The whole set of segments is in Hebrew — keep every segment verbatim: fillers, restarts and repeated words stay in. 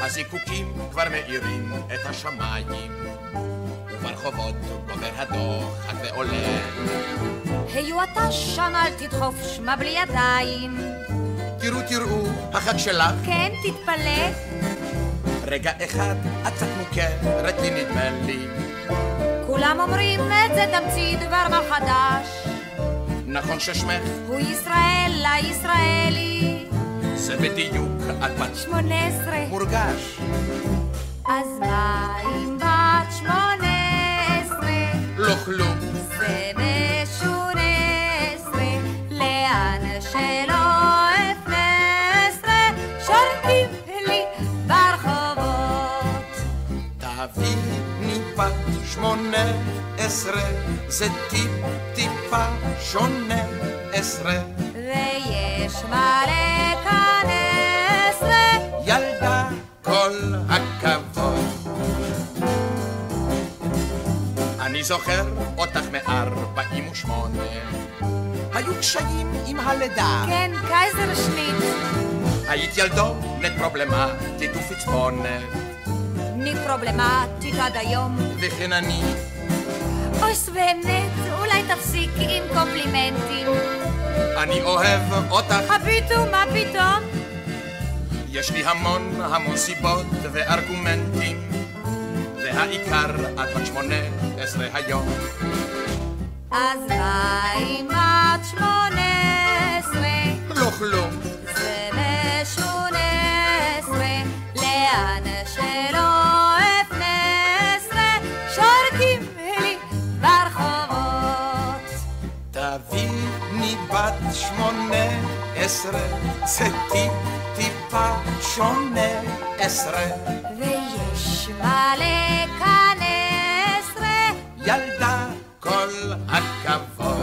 הזיקוקים כבר מאירים את השמיים, וברחובות גובר הדוחק ועולה. היו אתה שם, אל תדחוף שמה בלי ידיים. תראו תראו, החג שלך. כן, תתפלא. רגע אחד את קצת מוכרת לי נדמה לי. כולם אומרים את זה תמציא דבר מה חדש. נכון ששמך הוא ישראל, הישראלי. זה בדיוק את בת שמונה עשרה. מורגש. אז מה אם בת שמונה עשרה? לא כלום. זה משונה עשרה. לאן שלא אפנה עשרה שורקים לי ברחובות. תביני בת שמונה עשרה, זה טיפ טיפה שונה עשרה. ויש מלא כאן עשרה. ילדה כל הכבוד. אני זוכר אותך מארבעים ושמונה. היו קשיים עם הלידה. כן, קייזר שניט. היית ילדונת פרובלמטית ופצפונת. אני פרובלמטית עד היום. וכן אני. אויס באמת, אולי תפסיק עם קומפלימנטים. אני אוהב אותך. הביטו, מה פתאום? יש לי המון המון סיבות וארגומנטים, והעיקר את בת שמונה עשרה היום. אז מה אם בת שמונה עשרה? לא כלום. זה משונה עשרה. לאן שלא אפנה עשרה שורקים לי ברחובות. תביני בת שמונה עשרה, זה טיפ טיפה שונה עשרה. ויש מלא כאן עשרה. ילדה כל הכבוד.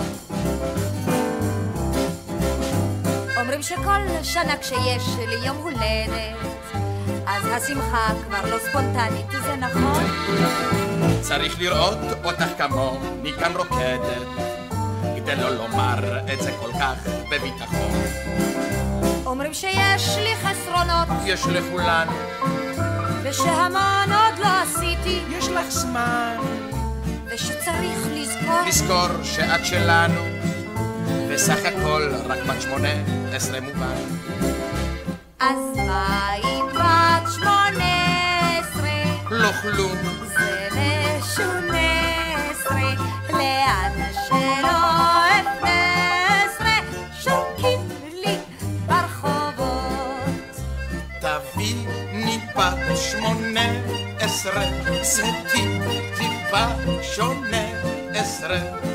אומרים שכל שנה כשיש לי יום הולדת אז השמחה כבר לא ספונטנית, זה נכון? צריך לראות אותך כמוני כאן רוקדת, כדי לא לומר את זה כל כך בביטחון. אומרים שיש לי חסרונות, יש לכולן, ושהמון עוד לא עשיתי, יש לך זמן, ושצריך לזכור לזכור שאת שלנו, וסך הכל רק בת שמונה עשרה מובן. אז מה אם בת שמונה עשרה? לא כלום. זה משונה עשרה. לאן שלא אפנה עשרה שורקים לי ברחובות. תביני בת שמונה עשרה, זה טיפ טיפה שונה עשרה.